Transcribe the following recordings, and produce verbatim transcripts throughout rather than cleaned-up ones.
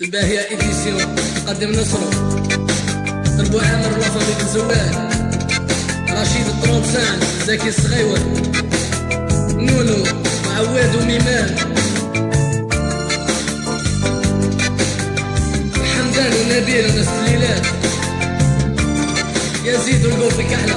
الباهية إديسيون تقدم نصرو طلبو عامر لافامي الزوال رشيد الطرومسان زكي الصغيور نونو معواد وميمان حمدان ونبيل وناس الليلات يزيد ونقول فيك أحلى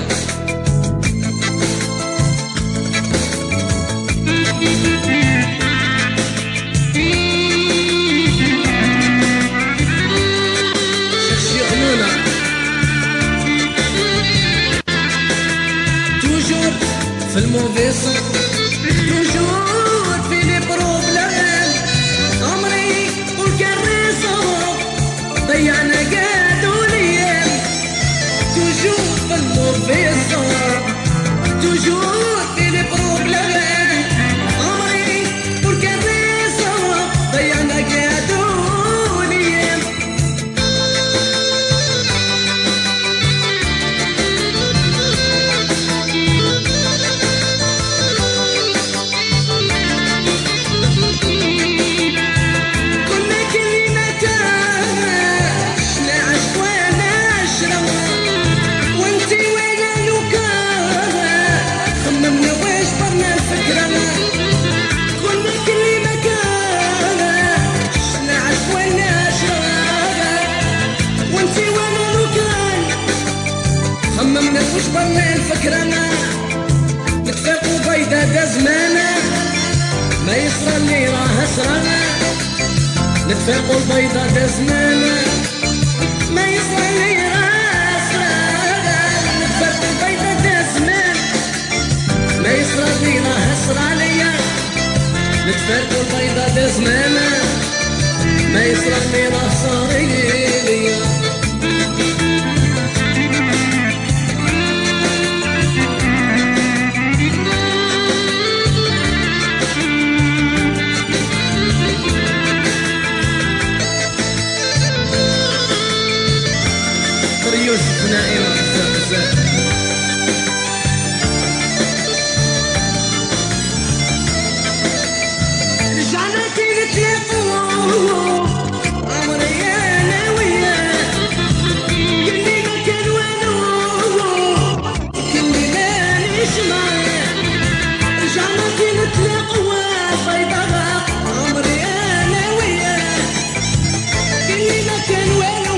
في الموفيسون توجور في لي بروبلام عمري والكريسون ضيعنا قادو ليام توجور في الموفيسون توجور في لي بروبلام عمري والكريسون ضيعنا قادو ليام خممنا وش برنا الفكرنا نتفاقوا بيضا دا زمانا ما يصرى اللي راه سرانا نتفاقوا البيضا دا زمانا ما يصرى اللي راه سرانا نتفاقوا البيضا دا زمان ما يصرى اللي راه سرانيا نتفاقوا البيضا دا زمانا ما يصرى اللي راه صاريا يوسف نائمة بزاف بزاف رجعنا كي نتلاقوا عمري انا وياه كلي ما كان والو كلي مانيش معاه رجعنا كي نتلاقوا بيضا عمري انا وياه كلي ما كان والو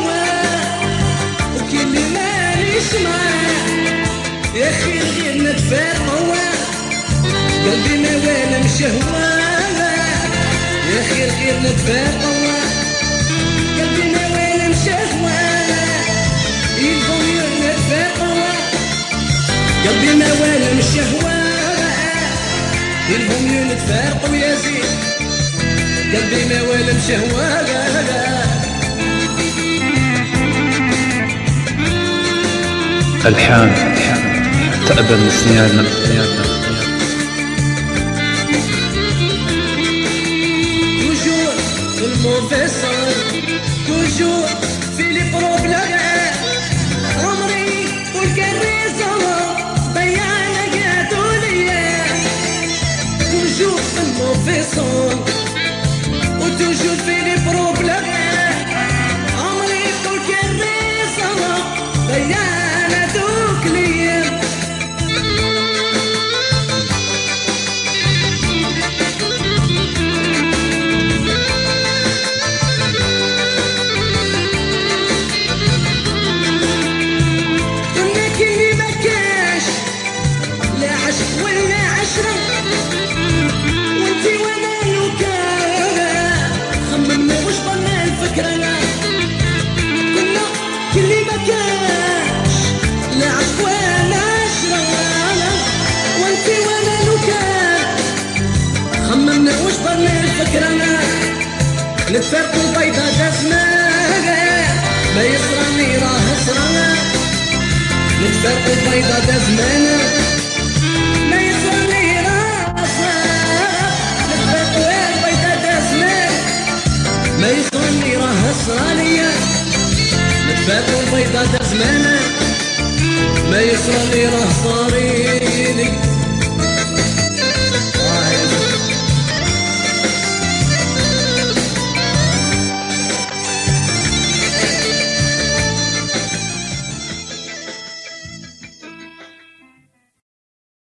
كلي مانيش معاه يا خير غير نتفاقوا قلبي ما والا مشهواه يا خير غير نتفاقوا قلبي ما والا مشهواه يلفون نتفاقوا قلبي ما والا مشهواه يلفون نتفارقوا يا زين قلبي ما والا مشهواه الحان تأبى نسياننا توجور في الموفيسون توجور في لي بروبلام عمري والكريسون ضيعنا قادو ليا توجور في الموفيسون وتوجور في لي بروبلام عمري والكريسون ضيعنا فكرنا كنا كلي ما كاش لا عشق ولا شرانا وانتي وانا لو كان خممنا وش برنا فكرنا نتفارقوا البيضا دا زمان ما يصراني راه سرانا نتفارقوا البيضا دا زمان ما يصراني راه سرانا نتفارقوا البيضا دا زمان ما يصراني راه صراليا نتفاقوا البيضا دا زمانا ما يصرالي راه صاريلي